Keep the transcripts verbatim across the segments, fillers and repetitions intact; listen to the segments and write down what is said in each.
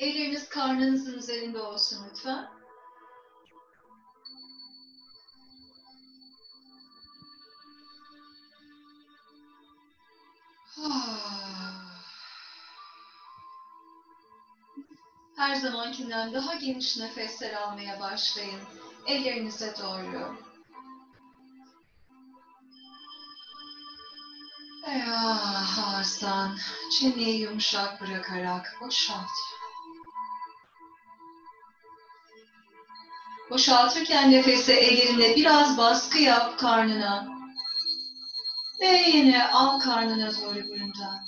Elleriniz karnınızın üzerinde olsun lütfen. Her zamankinden daha geniş nefesler almaya başlayın. Ellerinize doğru. Ah, ağızdan çeneyi yumuşak bırakarak boşalt. Boşaltırken nefese elinle biraz baskı yap karnına. Ve yine al karnına doğru burundan.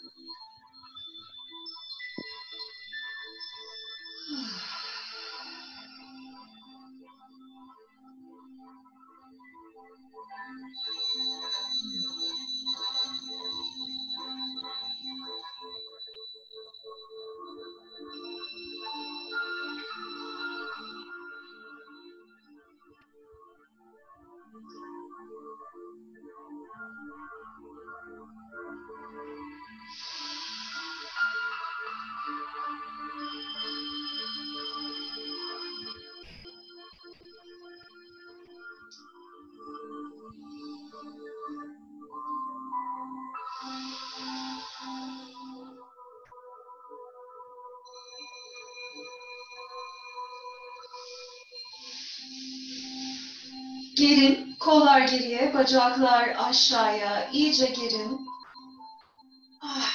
Gerin, kollar geriye, bacaklar aşağıya, iyice gerin. Ah.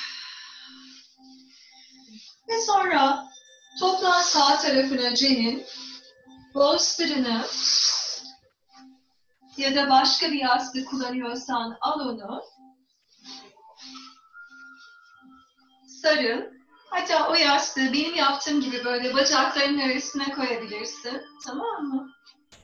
Ve sonra toplan sağ tarafına cenin, bolsterını ya da başka bir yastık kullanıyorsan al onu. Sarıl. Hatta o yastığı benim yaptığım gibi böyle bacaklarının arasına koyabilirsin. Tamam mı?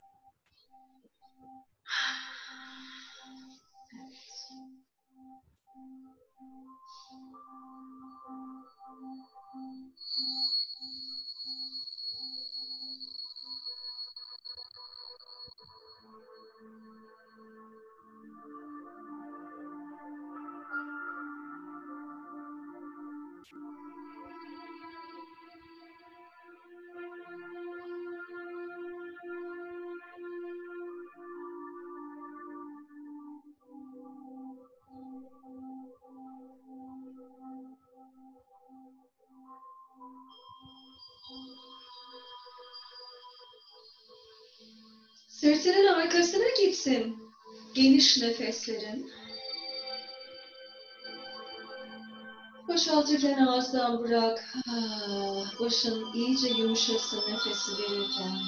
Sırtının arkasına gitsin. Geniş nefeslerin. Boşaltırken ağızdan bırak. Ah, başın iyice yumuşasın nefesi verirken.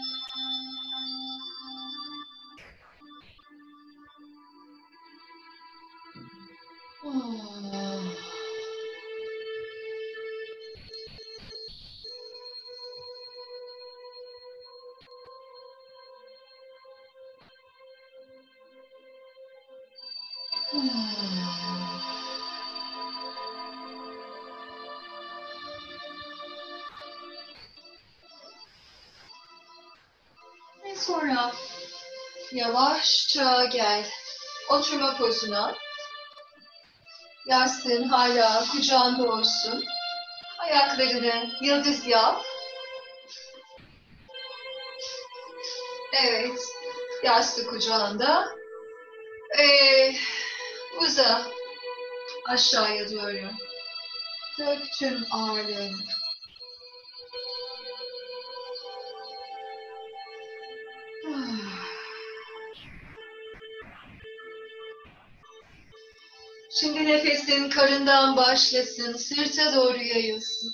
Ah. Ve sonra yavaşça gel. Oturma pozuna. Yastığın hala kucağında olsun. Ayaklarını yıldız yap. Evet. Yastık kucağında. Ee, uza. Aşağıya doğru. Dök tüm ağırlığını. Şimdi nefesin karından başlasın, sırta doğru yayılsın.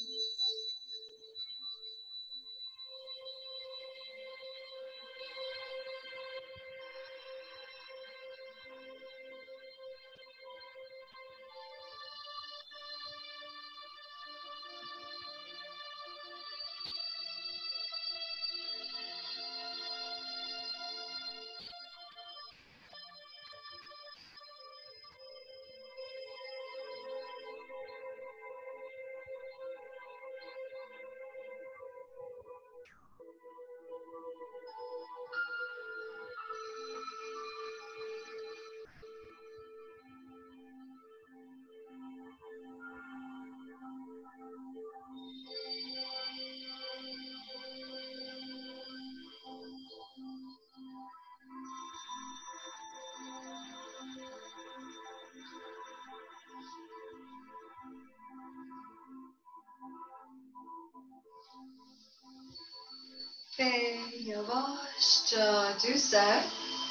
Ve yavaşça düzel.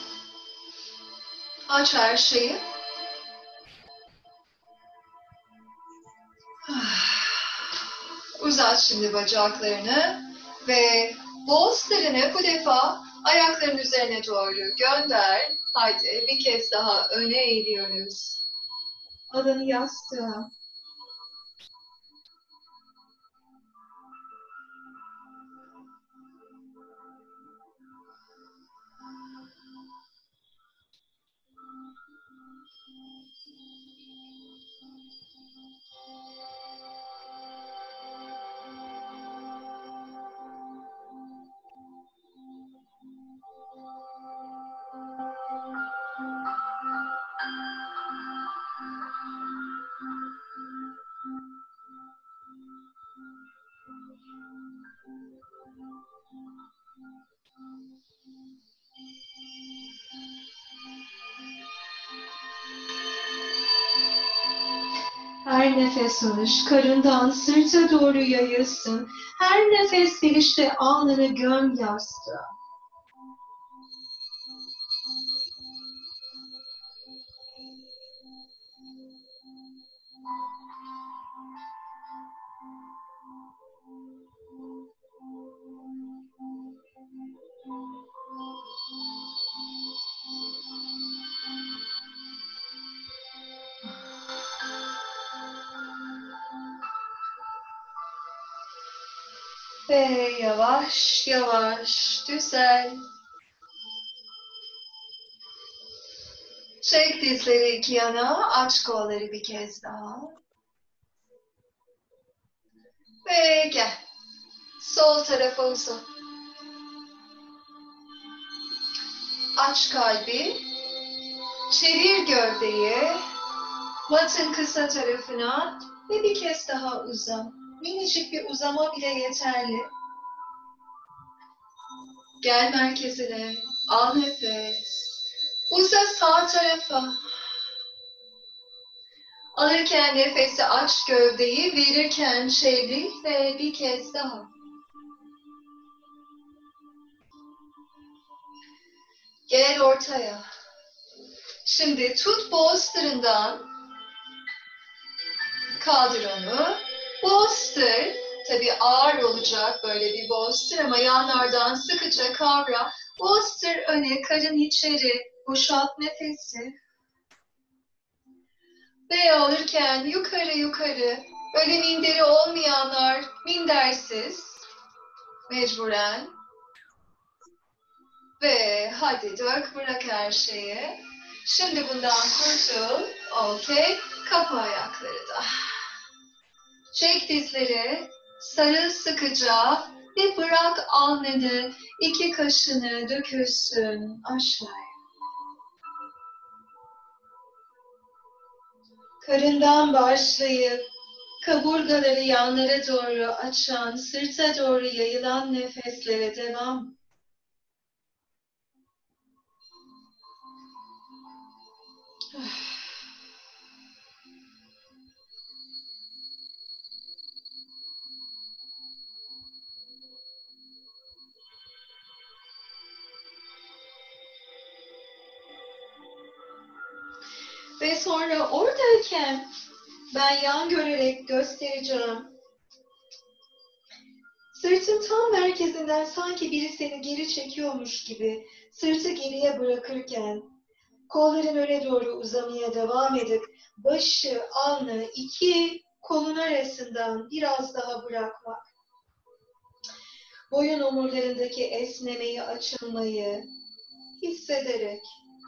Aç her şeyi. Uzat şimdi bacaklarını ve bolsterını bu defa ayakların üzerine doğru gönder. Haydi bir kez daha öne eğiliyoruz. Alın yastığa. Her nefes alış, karından sırta doğru yayılsın. Her nefes verişte alnını göm yastığa. Ve yavaş yavaş düzel. Çek dizleri iki yana, aç kolları bir kez daha. Ve gel. Sol tarafa uzan. Aç kalbi. Çevir gövdeyi. Matın kısa tarafına ve bir kez daha uzan. Minicik bir uzama bile yeterli. Gel merkezine. Al nefes. Uza sağ tarafa. Alırken nefesi aç gövdeyi, verirken çevir ve bir kez daha. Gel ortaya. Şimdi tut bolsterından, kaldır onu. Bolster, tabii ağır olacak böyle bir bolster ama yanlardan sıkıca kavra. Bolster öne, karın içeri, boşalt nefesi. Ve alırken yukarı yukarı, böyle minderi olmayanlar mindersiz, mecburen. Ve hadi dök, bırak her şeyi. Şimdi bundan kurtul. Okey. Kapa ayakları da. Çek dizleri. Sarıl sıkıca. Ve bırak alnını, iki kaşını dökülsün aşağıya. Karından başlayıp kaburgaları yanlara doğru açan, sırta doğru yayılan nefeslere devam. Ve sonra oradayken ben yan görerek göstereceğim. Sırtın tam merkezinden sanki biri seni geri çekiyormuş gibi sırtı geriye bırakırken kolların öne doğru uzamaya devam edip başı, alnı iki kolun arasından biraz daha bırakmak. Boyun omurlarındaki esnemeyi, açılmayı hissederek.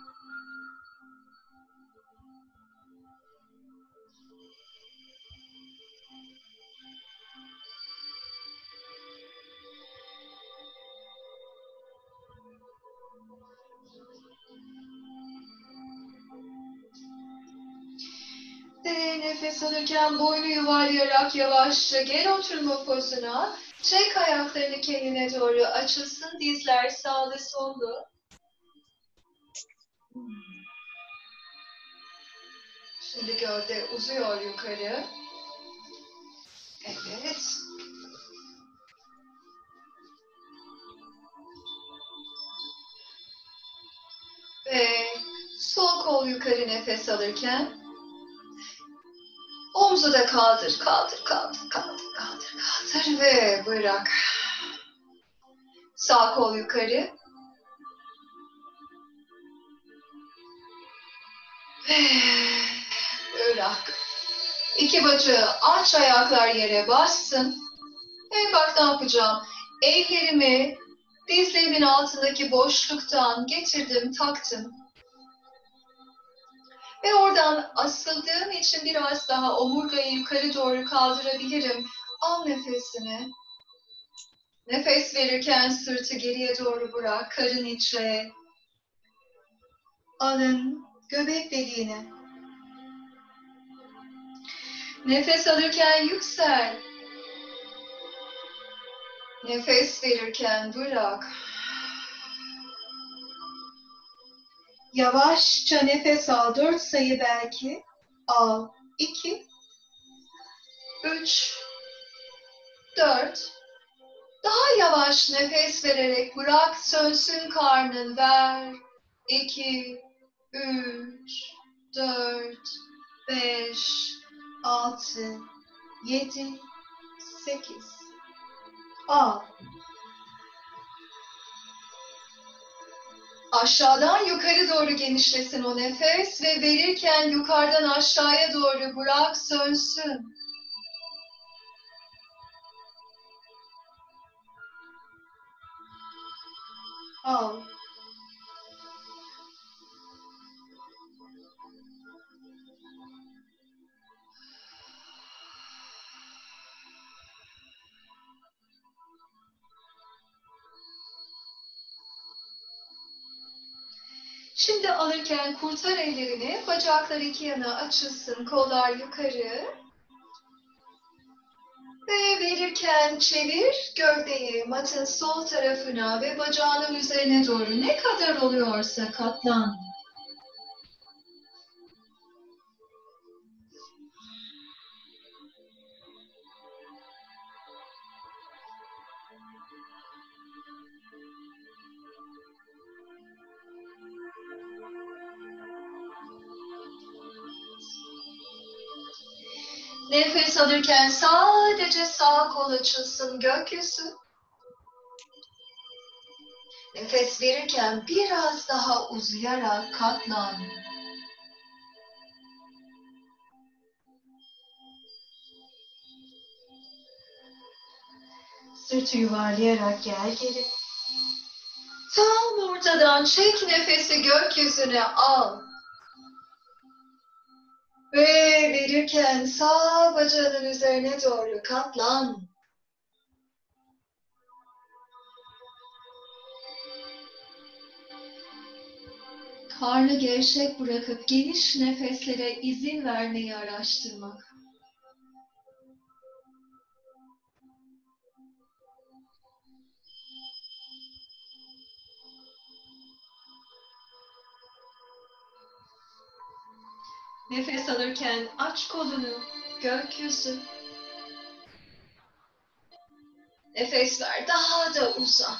Ve nefes alırken boynu yuvarlayarak yavaşça gel oturma pozuna. Çek ayaklarını kendine doğru açılsın. Dizler sağlı sollu. Şimdi gövde uzuyor yukarı. Evet. Sol kol yukarı nefes alırken. Omzu da kaldır, kaldır, kaldır, kaldır, kaldır, kaldır ve bırak. Sağ kol yukarı. Ve bırak. İki bacağı aç, ayaklar yere bassın. Ve bak ne yapacağım. Ellerimi dizlerimin altındaki boşluktan getirdim, taktım. Ve oradan asıldığım için biraz daha omurgayı yukarı doğru kaldırabilirim. Al nefesini. Nefes verirken sırtı geriye doğru bırak, karın içe. Alın göbek deliğine. Nefes alırken yüksel. Nefes verirken bırak. Yavaşça nefes al. Dört sayı belki. Al. İki. Üç. Dört. Daha yavaş nefes vererek bırak sönsün karnın. Ver. İki. Üç. Dört. Beş. Altı. Yedi. Sekiz. Al. Aşağıdan yukarı doğru genişlesin o nefes ve verirken yukarıdan aşağıya doğru bırak sönsün. Al. Şimdi alırken kurtar ellerini, bacaklar iki yana açılsın, kollar yukarı. Ve verirken çevir gövdeyi matın sol tarafına ve bacağının üzerine doğru ne kadar oluyorsa katlan. Nefes alırken sadece sağ kol açılsın, gökyüzü. Nefes verirken biraz daha uzayarak katlan. Sırtı yuvarlayarak gel geri. Tam ortadan çek nefesi, gökyüzüne al. Ve verirken sağ bacağının üzerine doğru katlan. Karnı gevşek bırakıp geniş nefeslere izin vermeyi araştırmak. Nefes alırken aç kolunu, gökyüzü. Nefes ver, daha da uza.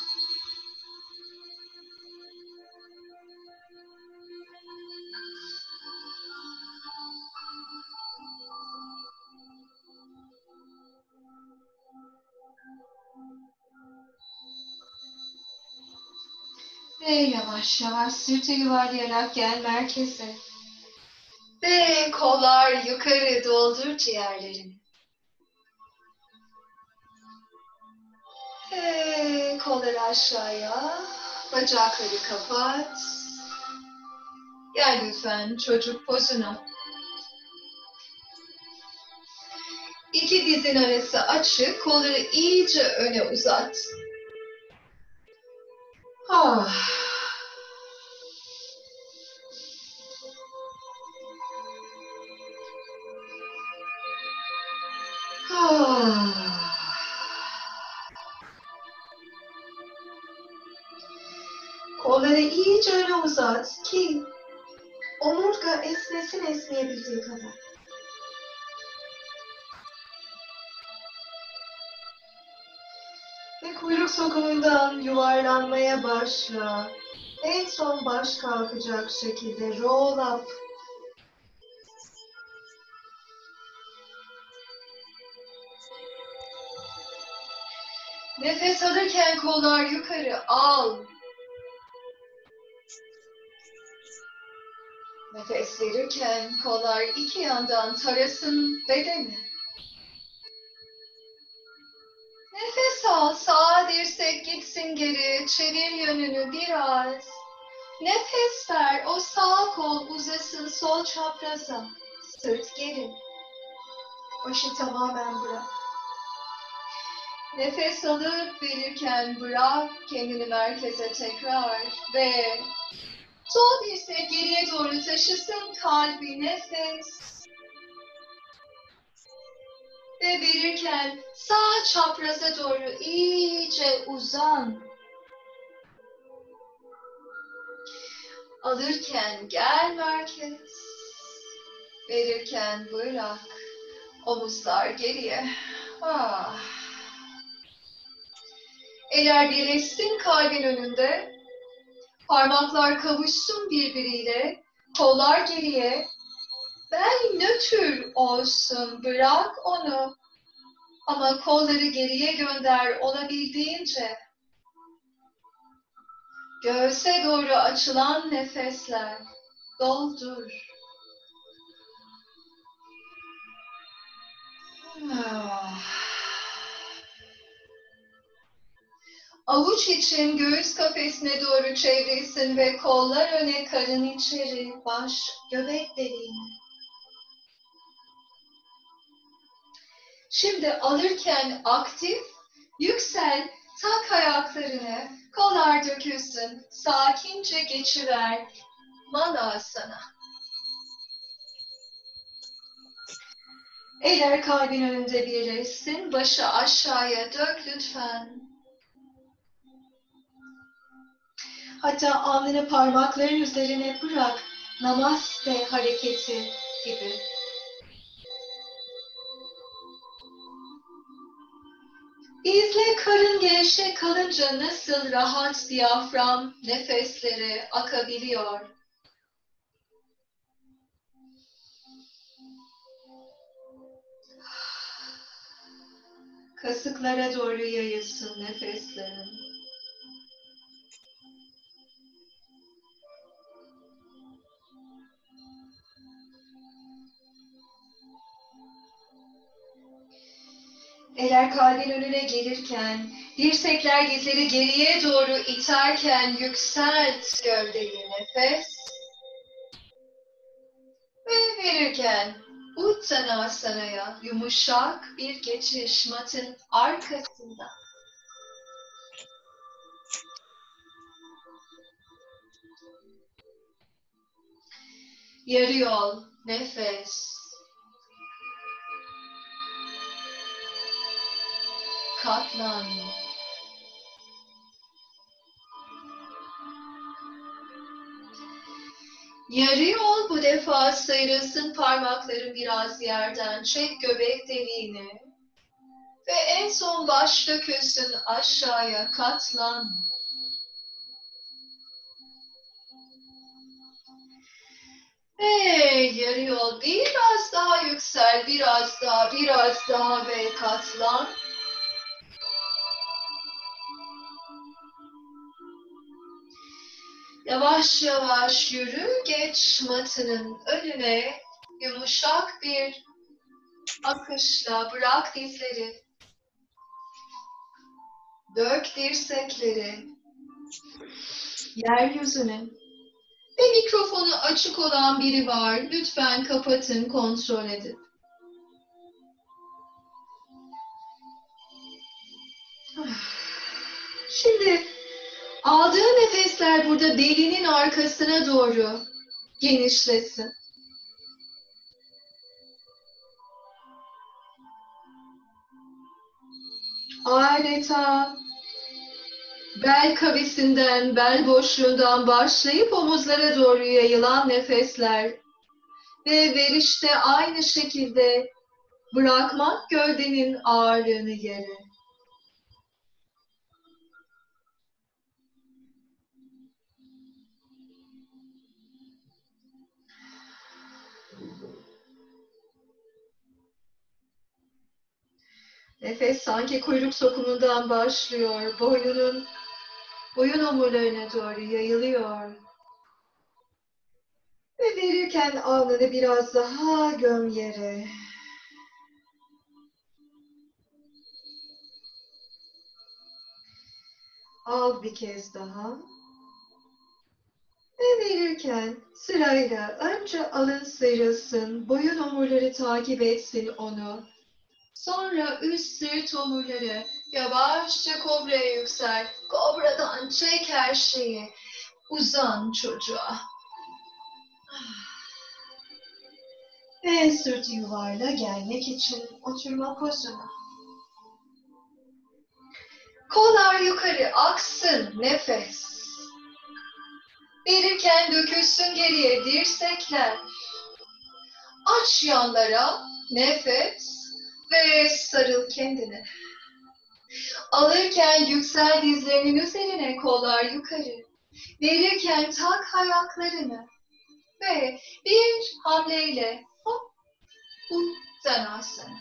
Ve yavaş yavaş sırtı yuvarlayarak gel merkeze. Ve kollar yukarı, doldur ciğerlerini. Ve kolları aşağıya, bacakları kapat. Gel lütfen çocuk pozuna. İki dizin arası açık, kolları iyice öne uzat. Ah. Ah. Kolları iyice öne uzat ki omurga esnesin esneyebildiği kadar. Ve kuyruk sokumundan yuvarlanmaya başla. En son baş kalkacak şekilde roll up. Nefes alırken kollar yukarı al. Nefes verirken kollar iki yandan tarasın bedeni. Nefes al, sağa dirsek gitsin geri, çevir yönünü biraz. Nefes ver, o sağ kol uzasın sol çapraza, sırt geri. Başı tamamen bırak. Nefes alıp verirken bırak kendini merkeze tekrar ve sol dirsek geriye doğru taşısın kalbi, nefes. Ve verirken sağ çapraza doğru iyice uzan. Alırken gel merkez. Verirken bırak. Omuzlar geriye. Ah. Eller birleşsin kalbin önünde. Parmaklar kavuşsun birbiriyle. Kollar geriye. Bel nötr olsun. Bırak onu. Ama kolları geriye gönder olabildiğince. Göğse doğru açılan nefesler. Doldur. Ah. Avuç için göğüs kafesine doğru çevrilsin ve kollar öne, karın içeri, baş göbek deliğine. Şimdi alırken aktif, yüksel, tak ayaklarını, kollar dökülsün, sakince geçiver Malasana. Eller kalbin önünde birleşsin, başı aşağıya dök lütfen. Hatta alnını parmakların üzerine bırak. Namaste hareketi gibi. İzle karın gevşek kalınca nasıl rahat diyafram nefesleri akabiliyor. Kasıklara doğru yayılsın nefeslerin. Eller kalbin önüne gelirken, dirsekler dizleri geriye doğru iterken yükselt gövdeyi, nefes. Ve verirken Uttanasana'ya yumuşak bir geçiş matın arkasında. Yarı yol, nefes. Katlan. Yarı yol bu defa sıyrılsın parmakların biraz yerden. Çek göbek deliğini. Ve en son baş dökülsün aşağıya, katlan. Ve yarı yol biraz daha yüksel, biraz daha, biraz daha ve katlan. Yavaş yavaş yürü, geç matının önüne, yumuşak bir akışla bırak dizleri. Dök dirsekleri yeryüzüne. Ve mikrofonu açık olan biri var. Lütfen kapatın, kontrol edin. Şimdi aldığı nefesler burada belinin arkasına doğru genişlesin. Adeta bel kavisinden, bel boşluğundan başlayıp omuzlara doğru yayılan nefesler ve verişte aynı şekilde bırakmak gövdenin ağırlığını yere. Nefes sanki kuyruk sokumundan başlıyor. Boynunun, boyun omurlarına doğru yayılıyor. Ve verirken alnını biraz daha göm yere. Al bir kez daha. Ve verirken sırayla önce alın sıyrılsın, boyun omurları takip etsin onu. Sonra üst sırt omurları yavaşça kobraya yüksel. Kobradan çek her şeyi. Uzan çocuğa. Ve sırt yuvarla gelmek için oturma pozuna. Kollar yukarı aksın nefes. Verirken dökülsün geriye dirsekler. Aç yanlara nefes ve sarıl kendine. Alırken yüksel dizlerinin üzerine kollar yukarı. Verirken tak ayaklarını. Ve bir hamleyle hop Uttanasana.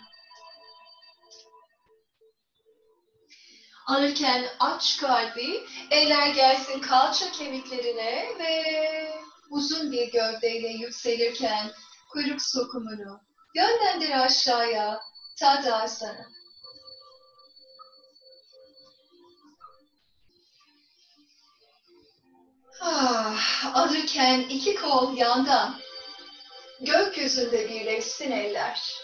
Alırken aç kalbi, eller gelsin kalça kemiklerine ve uzun bir gövdeyle yükselirken kuyruk sokumunu yönlendir aşağıya, Tadasana. Ah, alırken iki kol yandan, gökyüzünde birleşsin eller.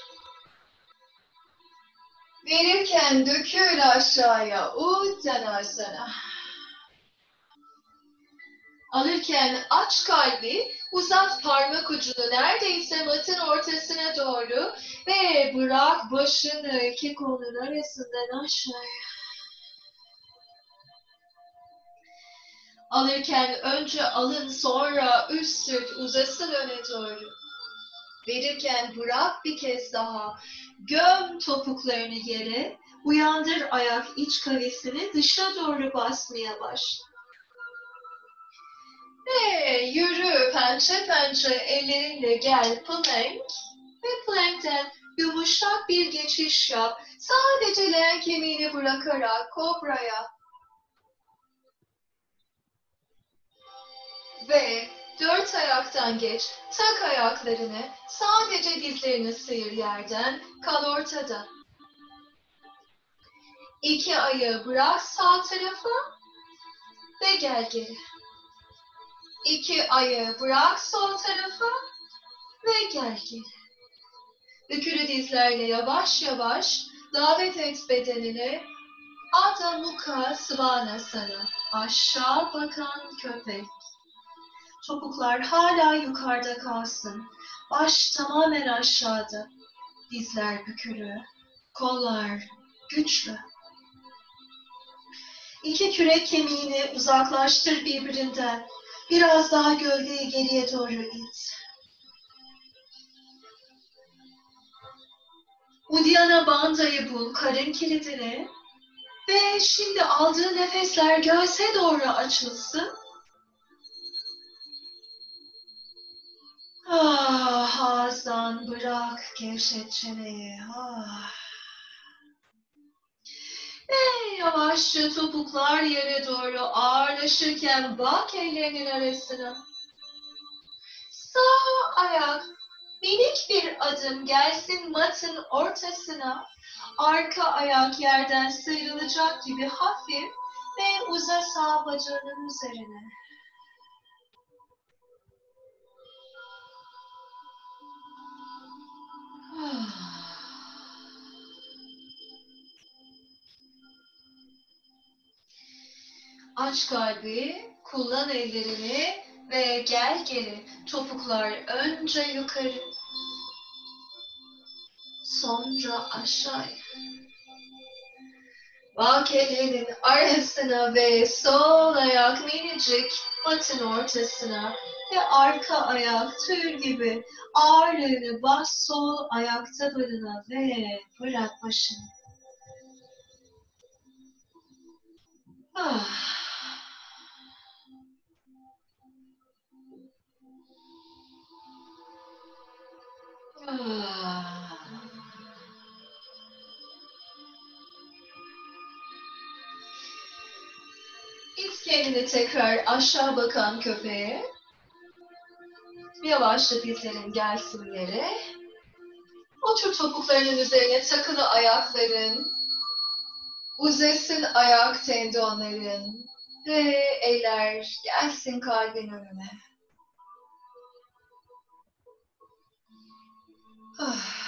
Verirken dökül aşağıya, Uttanasana. Alırken aç kalbi, uzat parmak ucunu neredeyse matın ortasına doğru ve bırak başını iki kolun arasından aşağıya. Alırken önce alın sonra üst sırt uzasın öne doğru. Verirken bırak bir kez daha. Göm topuklarını yere, uyandır ayak iç kavisini dışa doğru basmaya başla. Ve yürü pençe pençe ellerinle gel plank ve plankten yumuşak bir geçiş yap. Sadece leğen kemiğini bırakarak kobraya. Ve dört ayaktan geç, tak ayaklarını, sadece dizlerini sıyır yerden, kal ortada. İki ayağı bırak sağ tarafa ve gel geri. İki ayağı bırak sol tarafa ve gel geri. Bükülü dizlerle yavaş yavaş davet et bedenini Adho Mukha Svanasana, aşağı bakan köpek. Topuklar hala yukarıda kalsın. Baş tamamen aşağıda. Dizler bükülü. Kollar güçlü. İki kürek kemiğini uzaklaştır birbirinden. Biraz daha gövdeyi geriye doğru it. Uddiyana Bandha'yı bul, karın kilidini. Ve şimdi aldığı nefesler göğse doğru açılsın. Ah, ağızdan bırak, gevşet çeneyi. Ah. Ve yavaşça topuklar yere doğru ağırlaşırken bak ellerinin arasına. Sağ ayak minik bir adım gelsin matın ortasına. Arka ayak yerden sıyrılacak gibi hafif ve uza sağ bacağının üzerine. Aç kalbi, kullan ellerini ve gel geri. Topuklar önce yukarı, sonra aşağıya. Bak ellerinin arasına ve sol ayak minicik matın ortasına ve arka ayak tür gibi ağırlığını bas sol ayak tabanına ve bırak başını. Ah. Ah. İt kendini tekrar aşağı bakan köpeğe. Yavaşça dizlerin gelsin yere. Otur topuklarının üzerine, takılı ayakların. Uzasın ayak tendonların. Ve eller gelsin kalbin önüne. Ah.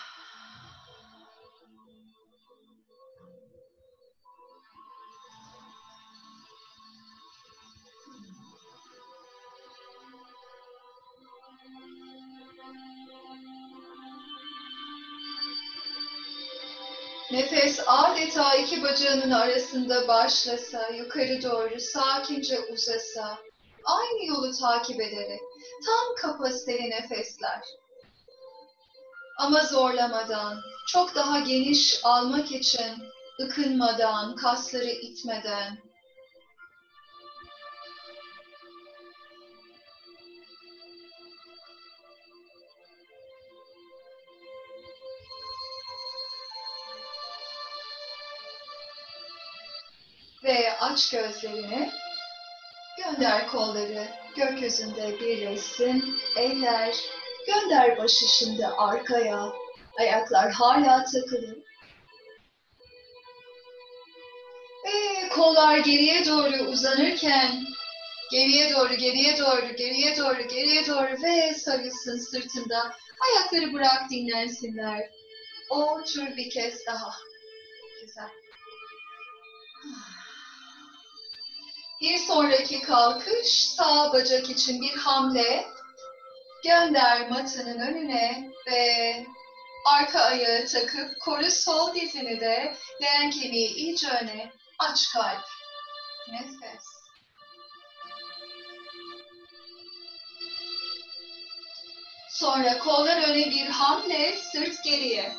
Nefes adeta iki bacağının arasında başlasa, yukarı doğru sakince uzasa, aynı yolu takip ederek, tam kapasiteli nefesler. Ama zorlamadan, çok daha geniş almak için, ıkınmadan, kasları itmeden. Ve aç gözlerini, gönder kolları gökyüzünde birleşsin, eller, gönder başı şimdi arkaya, ayaklar hala takılı. Ve kollar geriye doğru uzanırken, geriye doğru, geriye doğru, geriye doğru, geriye doğru ve sarılsın sırtında. Ayakları bırak dinlensinler. Otur bir kez daha. Güzel. Bir sonraki kalkış, sağ bacak için bir hamle. Gönder matının önüne ve arka ayağı takıp koru sol dizini de, leğen kemiği iyice öne, aç kalp. Nefes. Sonra kollar öne bir hamle, sırt geriye.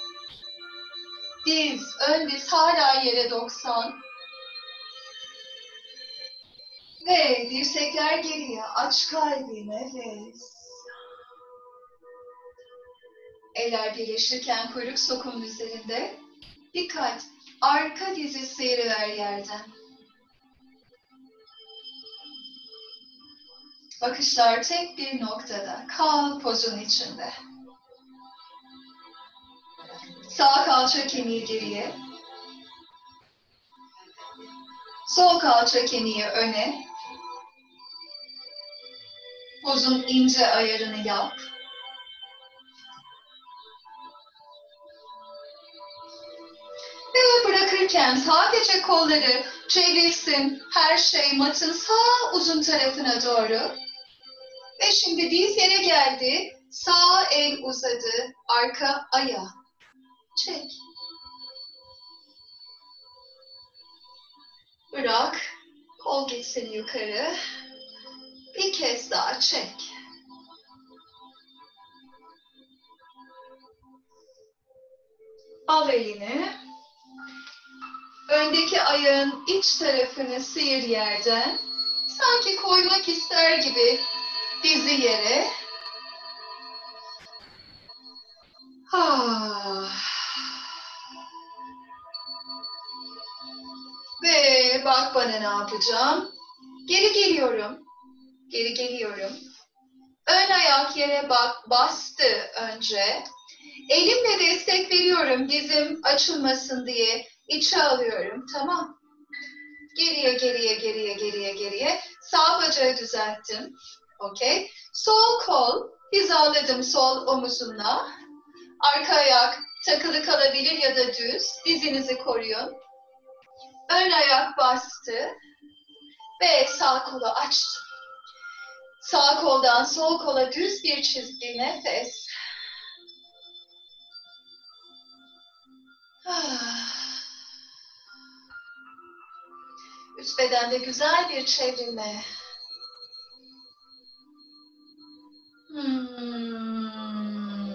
Diz, ön diz hala yere doksan. Ve dirsekler geriye, aç kalbi, nefes. Eller birleşirken kuyruk sokumun üzerinde. Dikkat, arka dizi sıyırıver yerden. Bakışlar tek bir noktada, kal pozun içinde. Sağ kalça kemiği geriye. Sol kalça kemiği öne. Pozun ince ayarını yap. Ve bırakırken sadece kolları çevrilsin, her şey matın sağ uzun tarafına doğru. Ve şimdi diz yere geldi, sağ el uzadı, arka ayağı. Çek. Bırak, kol gitsin yukarı. Bir kez daha çek. Al elini. Öndeki ayağın iç tarafını sıyır yerden. Sanki koymak ister gibi dizi yere. Ah. Ve bak bana ne yapacağım. Geri geliyorum. Geri geliyorum. Ön ayak yere bak, bastı önce. Elimle destek veriyorum dizim açılmasın diye. İçe alıyorum. Tamam. Geriye, geriye, geriye, geriye, geriye. Sağ bacağı düzelttim. Okey. Sol kol hizaladım sol omuzumla. Arka ayak takılı kalabilir ya da düz. Dizinizi koruyun. Ön ayak bastı. Ve sağ kolu açtım. Sağ koldan sol kola düz bir çizgi nefes. Üst bedende güzel bir çevrilme. Hmm.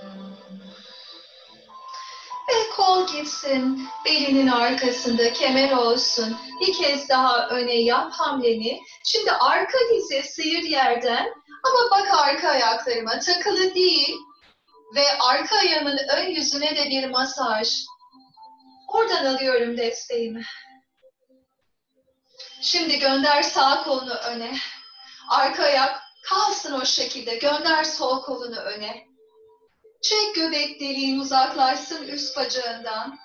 Ve kol gitsin, belinin arkasında kemer olsun. Bir kez daha öne yap hamleni. Şimdi arka dizi sıyır yerden ama bak arka ayaklarıma takılı değil. Ve arka ayağımın ön yüzüne de bir masaj. Oradan alıyorum desteğimi. Şimdi gönder sağ kolunu öne. Arka ayak kalsın o şekilde. Gönder sol kolunu öne. Çek göbek deliğin uzaklaşsın üst bacağından.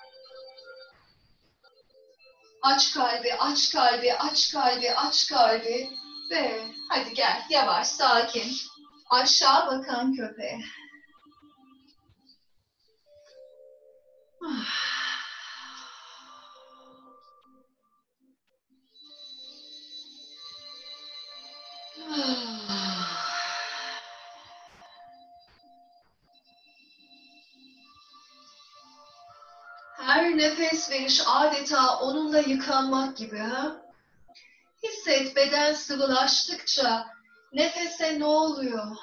Aç kalbi, aç kalbi, aç kalbi, aç kalbi. Ve hadi gel yavaş, sakin. Aşağı bakan köpeğe. Her nefes veriş adeta onunla yıkanmak gibi ha? Hisset, beden sıvılaştıkça nefese ne oluyor?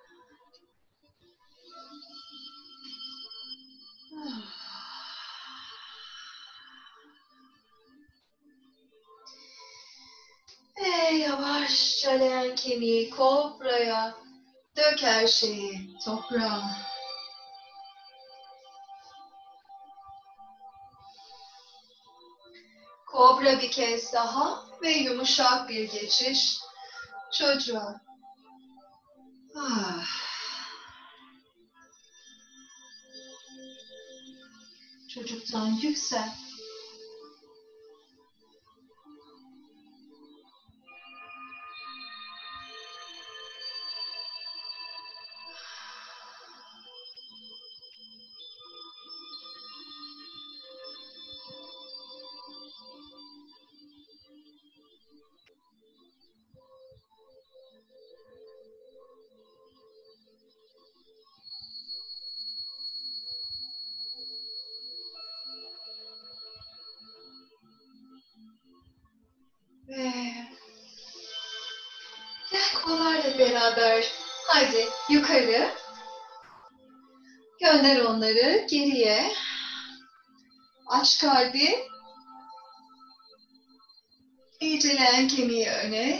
Ve yavaşça leğen kemiği kobraya, dök her şeyi toprağa. Kobra bir kez daha ve yumuşak bir geçiş çocuğa. Ah. Çocuktan yüksel. Ve gel kollarla beraber. Hadi yukarı. Gönder onları geriye. Aç kalbi. İyice leğen kemiği öne.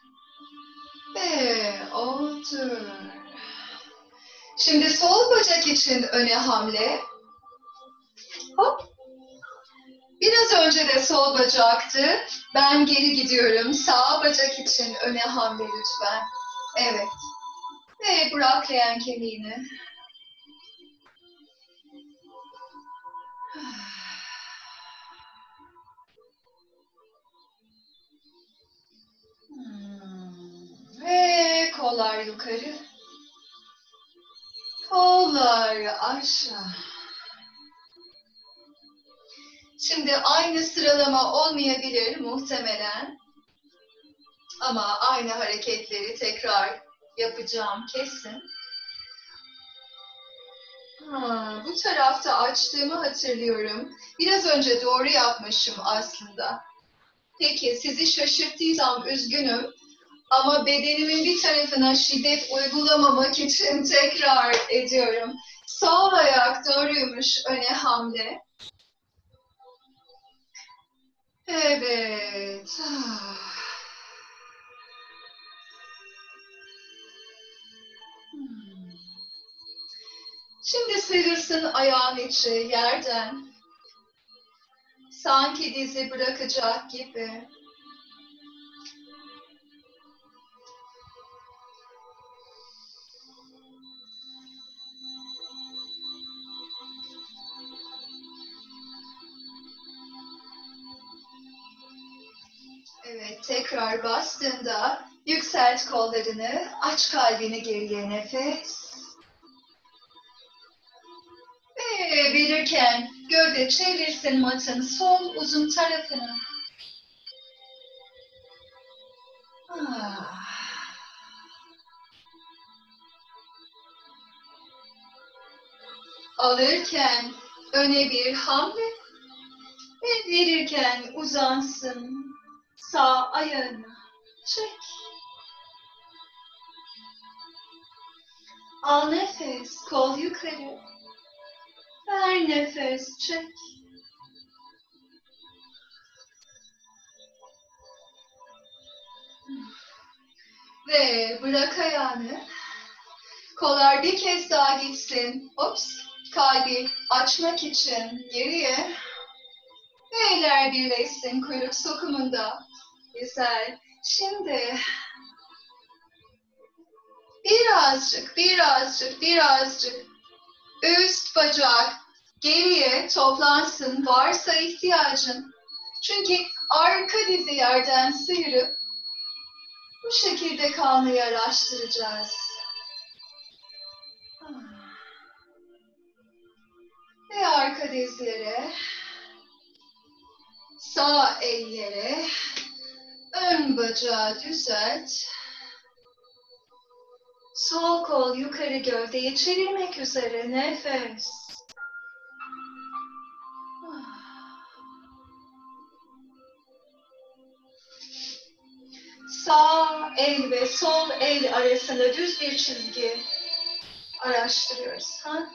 Ve otur. Şimdi sol bacak için öne hamle. Hop. Biraz önce de sol bacaktı. Ben geri gidiyorum. Sağ bacak için öne hamle lütfen. Evet. Ve bırak leğen kemiğini. Ve kollar yukarı. Kollar aşağı. Şimdi aynı sıralama olmayabilir muhtemelen. Ama aynı hareketleri tekrar yapacağım kesin. Ha, bu tarafta açtığımı hatırlıyorum. Biraz önce doğru yapmışım aslında. Peki sizi şaşırttıysam üzgünüm. Ama bedenimin bir tarafına şiddet uygulamamak için tekrar ediyorum. Sol ayak doğruymuş, öne hamle. Evet. Şimdi sıyrılsın ayağın içi yerden. Sanki dizi bırakacak gibi. Evet, tekrar bastığında yükselt kollarını, aç kalbini geriye nefes. Ve verirken gövde çevirsin matın sol uzun tarafını. Ah. Alırken öne bir hamle ve verirken uzansın sağ ayağını. Çek. Al nefes, kol yukarı. Ver nefes, çek. Ve bırak ayağını. Kollar bir kez daha gitsin. Ops, kalbi açmak için geriye. Ve eller birleşsin kuyruk sokumunda. Güzel. Şimdi birazcık, birazcık, birazcık üst bacak geriye toplansın varsa ihtiyacın. Çünkü arka dizi yerden sıyırıp bu şekilde kalmayı araştıracağız. Ve arka dizlere, sağ ellere, ön bacağı düzelt. Sol kol yukarı gövdeyi çevirmek üzere nefes. Sağ el ve sol el arasında düz bir çizgi araştırıyoruz. Ha?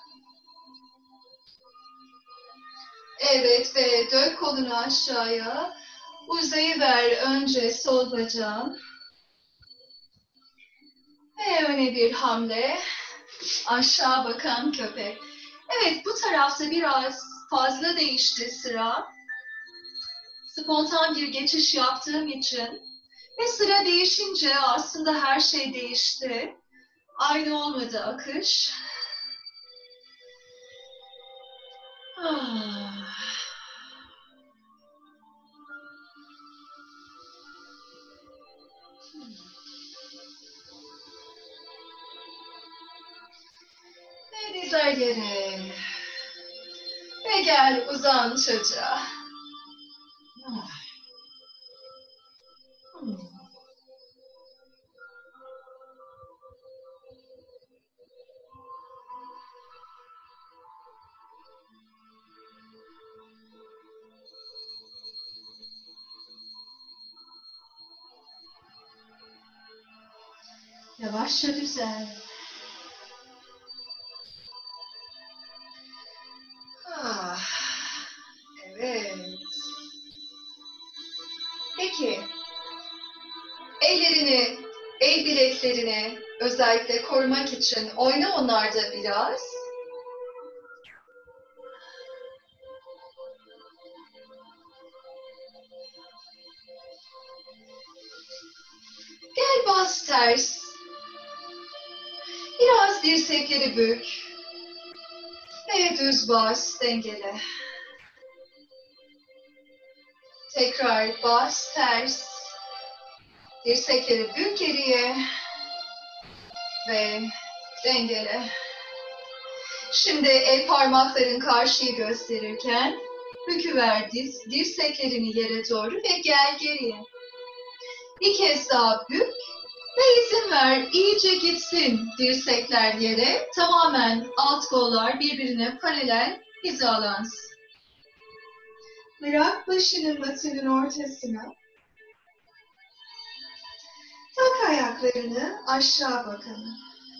Evet ve dök kolunu aşağıya. Uzayıver önce sol bacağın. Ve öne bir hamle. Aşağı bakan köpek. Evet, bu tarafta biraz fazla değişti sıra. Spontan bir geçiş yaptığım için ve sıra değişince aslında her şey değişti. Aynı olmadı akış. Ah. Ve dizler yere. Ve gel uzan çocuğa. Yavaşça düzel. Ah, evet. Peki, ellerini, el bileklerini özellikle korumak için oyna onlarda biraz. Gel bas ters. Biraz dirsekleri bük. Ve düz bas dengele. Tekrar bas ters. Dirsekleri bük geriye. Ve dengele. Şimdi el parmakların karşıyı gösterirken büküver diz, dirseklerini yere doğru ve gel geriye. Bir kez daha bük ve izin ver iyice gitsin dirsekler yere. Tamamen alt kollar birbirine paralel hizalansın. Bırak başını matının ortasına. Tak ayaklarını aşağı bakalım.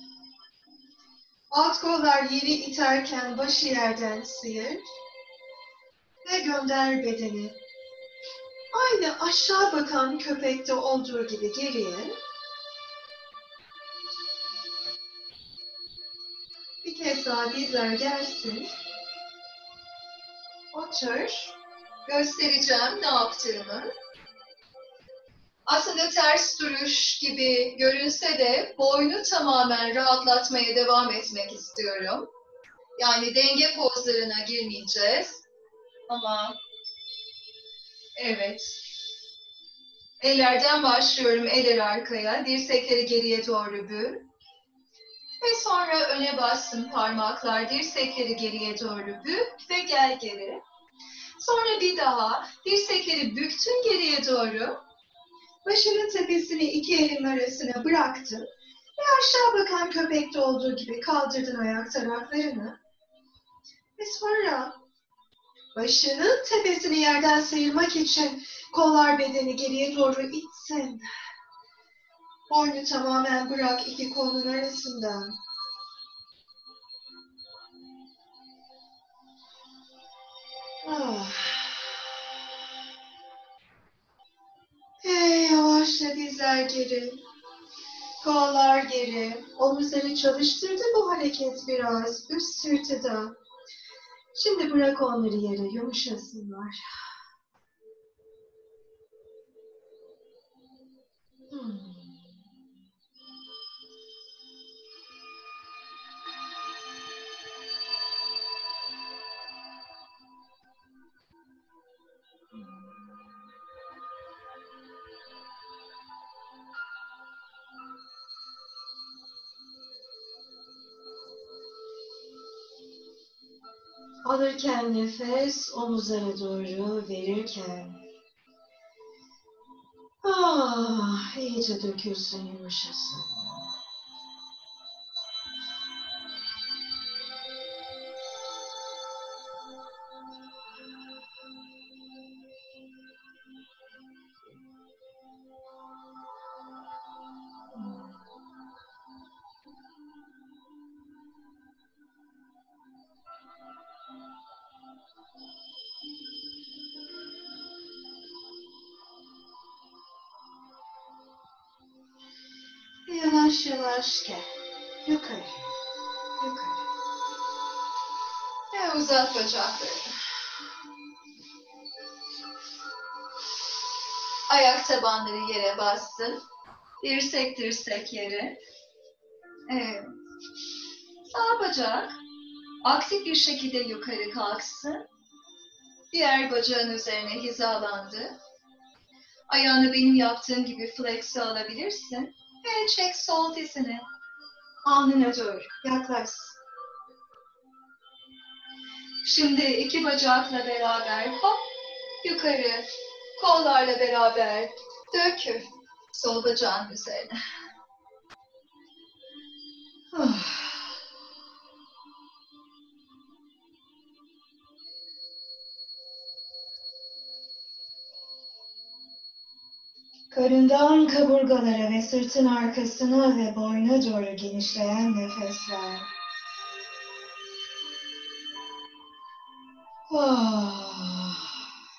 Alt kollar yeri iterken başı yerden sıyır ve gönder bedeni. Aynı aşağı bakan köpekte olduğu gibi geriye. Bir kez daha dizler gelsin. Otur. Göstereceğim ne yaptığımı. Aslında ters duruş gibi görünse de boynu tamamen rahatlatmaya devam etmek istiyorum. Yani denge pozlarına girmeyeceğiz. Ama evet. Ellerden başlıyorum, eller arkaya, dirsekleri geriye doğru bül. Ve sonra öne bastım parmaklar, dirsekleri geriye doğru bük ve gel geri. Sonra bir daha dirsekleri büktün geriye doğru. Başının tepesini iki elin arasına bıraktın. Ve aşağı bakan köpekte olduğu gibi kaldırdın ayak taraflarını. Ve sonra başının tepesini yerden sıyırmak için kollar bedeni geriye doğru itsin. Boynu tamamen bırak iki kolun arasından. Ah. Ve yavaşça dizler geri. Kollar geri. Omuzları çalıştırdı bu hareket biraz. Üst sırtıda. Şimdi bırak onları yere. Yumuşasınlar. Alırken nefes, omuzlara doğru verirken. Ah, iyice dökülsün, yumuşasın. Yavaş yavaş gel. Yukarı, yukarı. Ve uzat bacaklarını. Ayak tabanları yere bastın. Dirsek dirsek yere. Evet. Sağ bacak aktif bir şekilde yukarı kalksın. Diğer bacağın üzerine hizalandı. Ayağını benim yaptığım gibi flex'e alabilirsin. Ve çek sol dizini. Alnına doğru yaklaş. Şimdi iki bacakla beraber hop yukarı. Kollarla beraber dökül. Sol bacağın üzerine. Ah. Karından kaburgalara ve sırtın arkasına ve boyna doğru genişleyen nefesler. Ah.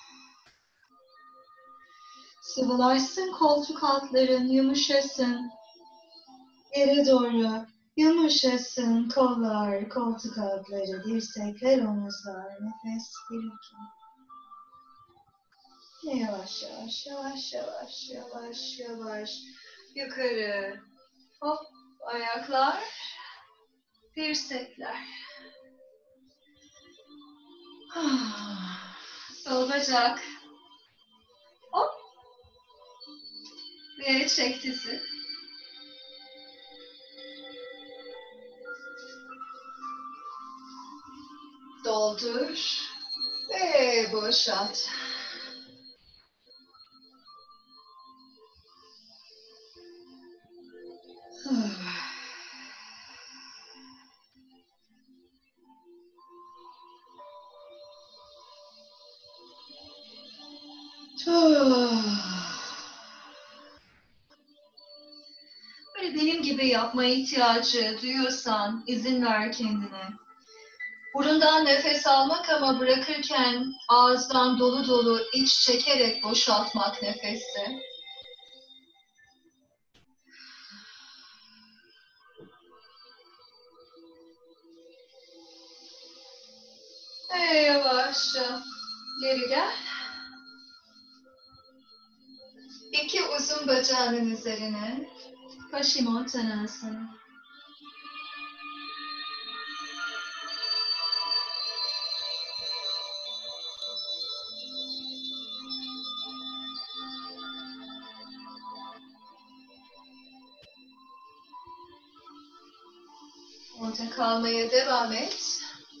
Sıvılaşsın koltuk altların, yumuşasın. Yere doğru yumuşasın kollar, koltuk altları, dirsekler, omuzlar. Nefes verirken. Yavaş yavaş, yavaş yavaş, yavaş yavaş. Yukarı. Hop ayaklar. Dirsekler. Ah. Sol bacak. Hop. Ve çek dizi. Doldur. Ve boşalt. Ah. Ah. Böyle benim gibi yapma ihtiyacı duyuyorsan izin ver kendine. Burundan nefes almak ama bırakırken ağızdan dolu dolu iç çekerek boşaltmak nefesi. Ve yavaşça geri gel. İki uzun bacağının üzerine Paschimottanasana. Orada kalmaya devam et.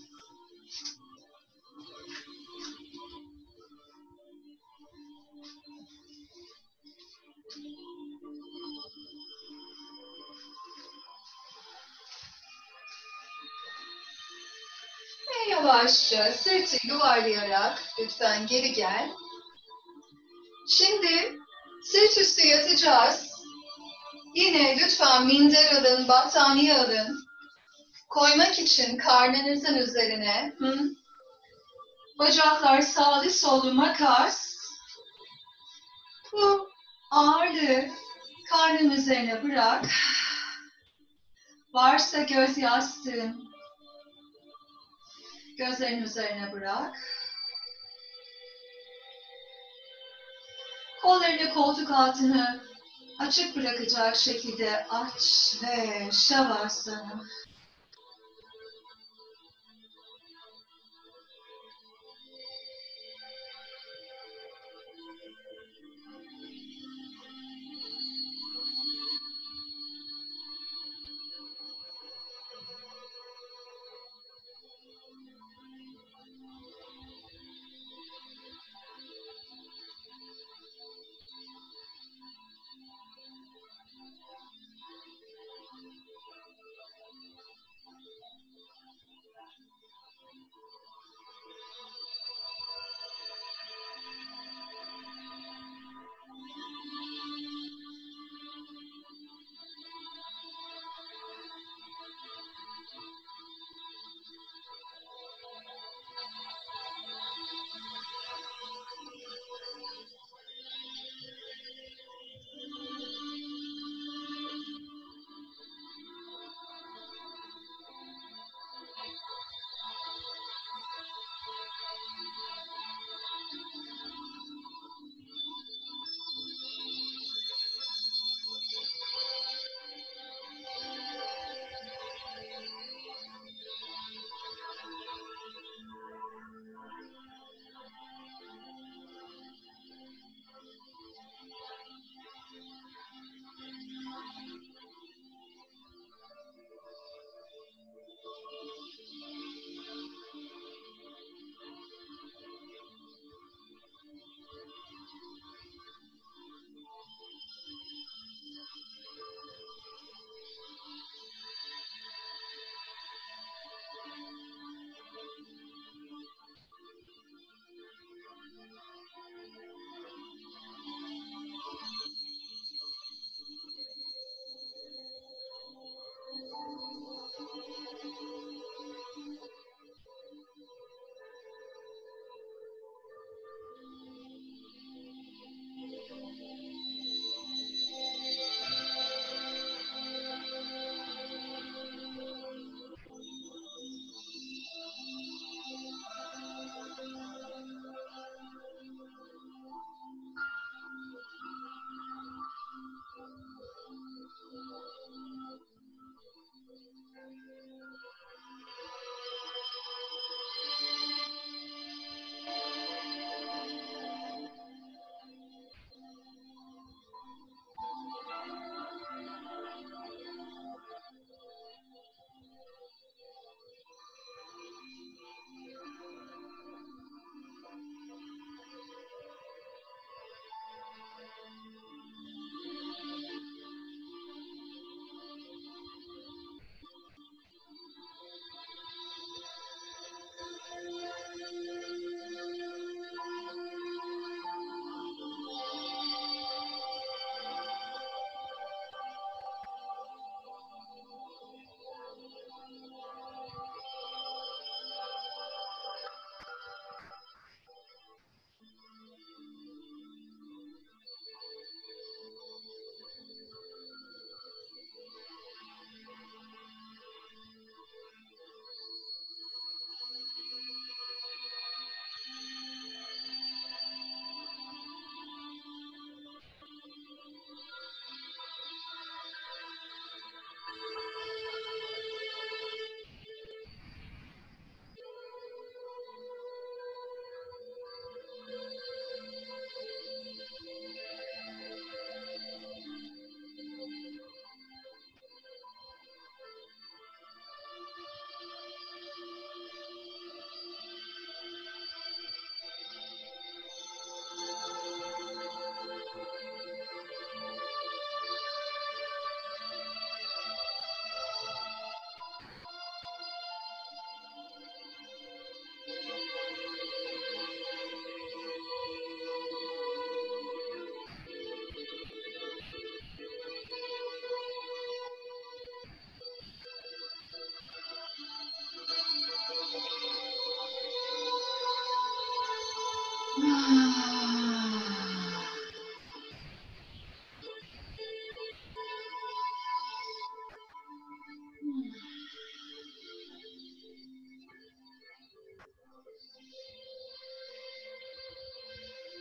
Ve yavaşça sırtı yuvarlayarak lütfen geri gel. Şimdi sırt üstü yatacağız. Yine lütfen minder alın, battaniye alın. Koymak için karnınızın üzerine. Hı? Bacaklar sağlı sollu makas. Bu ağırlığı karnın üzerine bırak. Varsa göz yastığın gözlerin üzerine bırak. Kollarını koltuk altını açık bırakacak şekilde aç ve şavasana.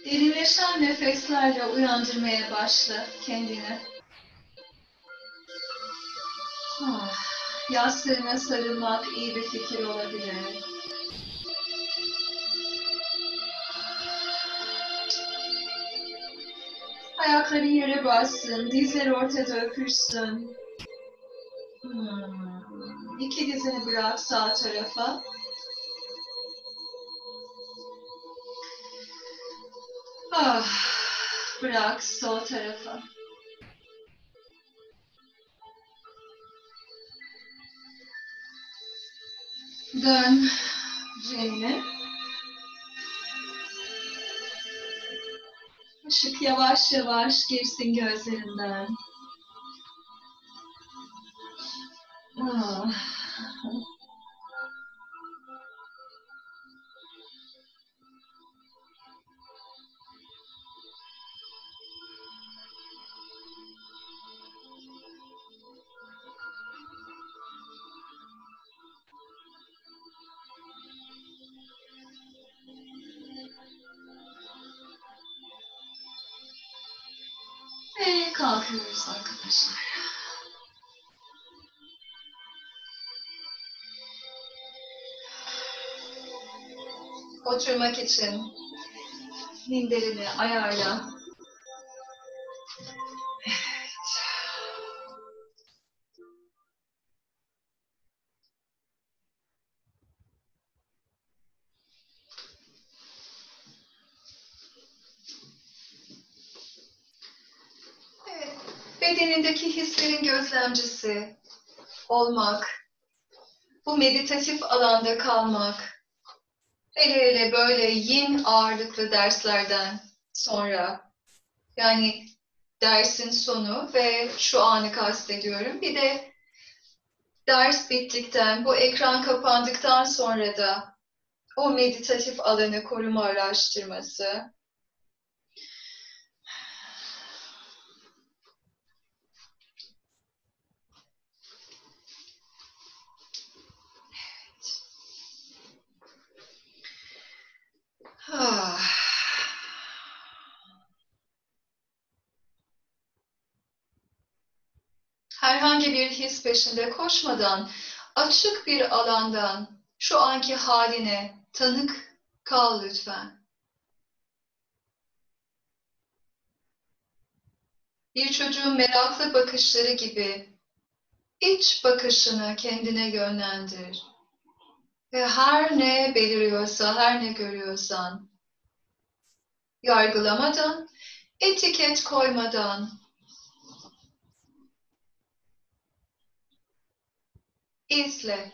Derinleşen nefeslerle uyandırmaya başla kendini. Ah, yastığına sarılmak iyi bir fikir olabilir. Ayakların yere bassın, dizler ortada öpüşsün. Hmm. İki dizini bırak sağ tarafa. Ah, bırak sol tarafa. Dön Jenny. Işık yavaş yavaş girsin gözlerinden. Ah. Ve kalkıyoruz arkadaşlar. Oturmak için minderini ayarla. Evet, bedenindeki hislerin gözlemcisi olmak, bu meditatif alanda kalmak, hele hele böyle yin ağırlıklı derslerden sonra, yani dersin sonu ve şu anı kastediyorum. Bir de ders bittikten, bu ekran kapandıktan sonra da o meditatif alanı koruma araştırması. Ah. Herhangi bir his peşinde koşmadan, açık bir alandan şu anki haline tanık kal lütfen. Bir çocuğun meraklı bakışları gibi iç bakışını kendine yönlendir. Ve her ne beliriyorsa, her ne görüyorsan, yargılamadan, etiket koymadan, izle.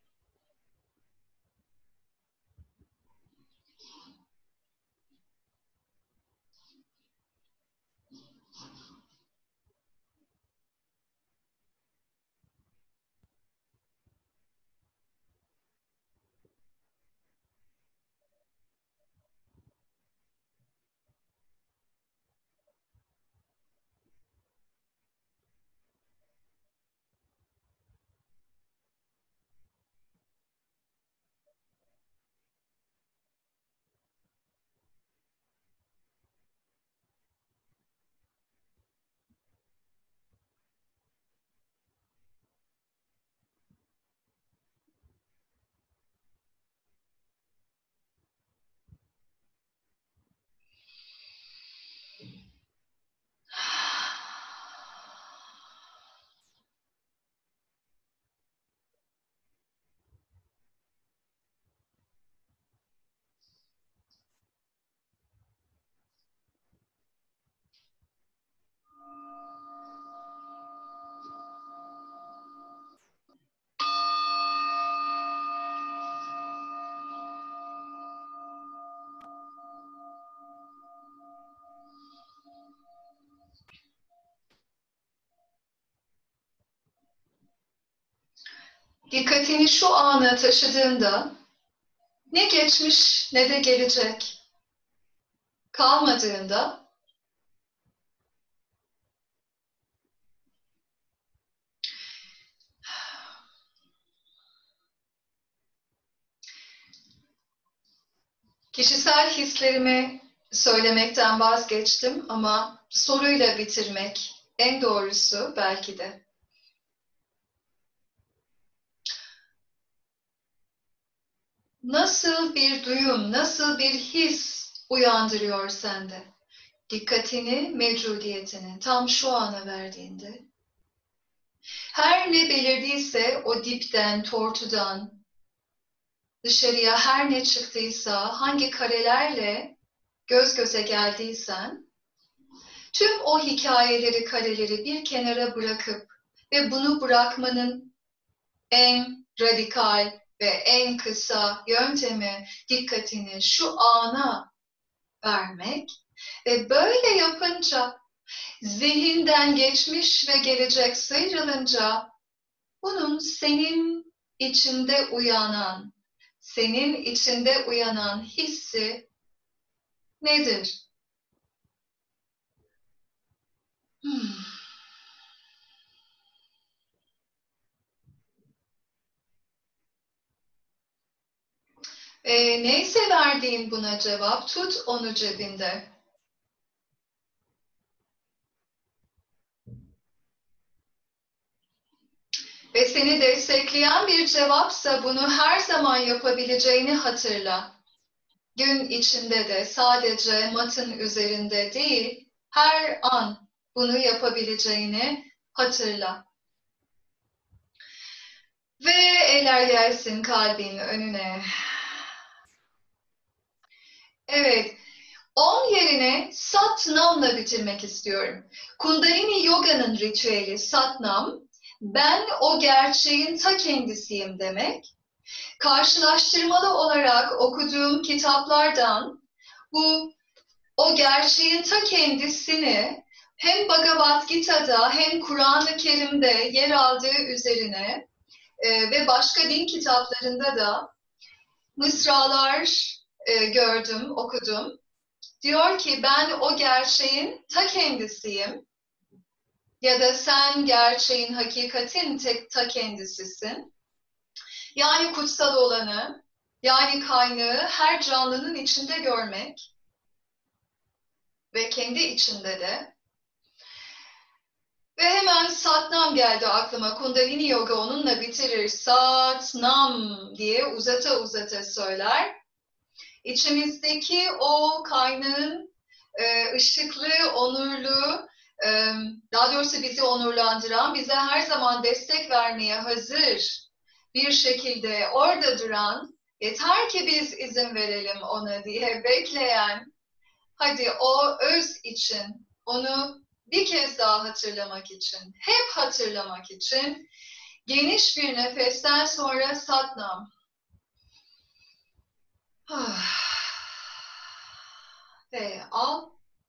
Dikkatini şu ana taşıdığında ne geçmiş ne de gelecek kalmadığında kişisel hislerimi söylemekten vazgeçtim ama soruyla bitirmek en doğrusu belki de. Nasıl bir duyum, nasıl bir his uyandırıyor sende? Dikkatini, mevcudiyetini tam şu ana verdiğinde. Her ne belirdiyse o dipten, tortudan, dışarıya her ne çıktıysa, hangi karelerle göz göze geldiysen, tüm o hikayeleri, kareleri bir kenara bırakıp ve bunu bırakmanın en radikal ve en kısa yöntemi dikkatini şu ana vermek ve böyle yapınca zihinden geçmiş ve gelecek sıyrılınca bunun senin içinde uyanan, senin içinde uyanan hissi nedir? Hmm. E, neyse verdiğin buna cevap, tut onu cebinde. Ve seni destekleyen bir cevapsa bunu her zaman yapabileceğini hatırla. Gün içinde de sadece matın üzerinde değil, her an bunu yapabileceğini hatırla. Ve eller gelsin kalbin önüne. Evet, Om yerine Satnam'la bitirmek istiyorum. Kundalini Yoga'nın ritüeli Satnam, ben o gerçeğin ta kendisiyim demek. Karşılaştırmalı olarak okuduğum kitaplardan bu o gerçeğin ta kendisini hem Bhagavad Gita'da hem Kur'an-ı Kerim'de yer aldığı üzerine e, ve başka din kitaplarında da mısralar e, gördüm, okudum. Diyor ki ben o gerçeğin ta kendisiyim ya da sen gerçeğin, hakikatin tek ta kendisisin. Yani kutsal olanı, yani kaynağı her canlının içinde görmek ve kendi içinde de. Ve hemen Satnam geldi aklıma. Kundalini Yoga onunla bitirir. Satnam diye uzata uzata söyler. İçimizdeki o kaynağın e, ışıklı, onurlu, e, daha doğrusu bizi onurlandıran, bize her zaman destek vermeye hazır bir şekilde orada duran, yeter ki biz izin verelim ona diye bekleyen, hadi o öz için, onu bir kez daha hatırlamak için, hep hatırlamak için geniş bir nefesten sonra Satnam. Ve al.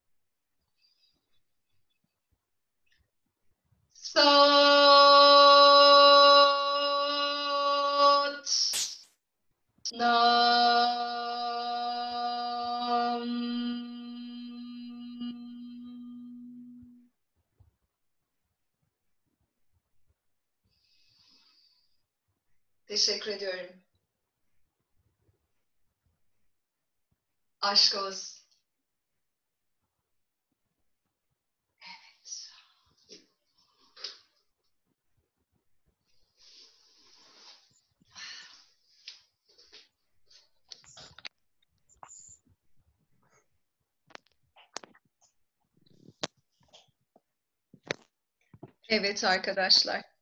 Sat. Nam. Teşekkür ediyorum. Aşk olsun. Evet arkadaşlar.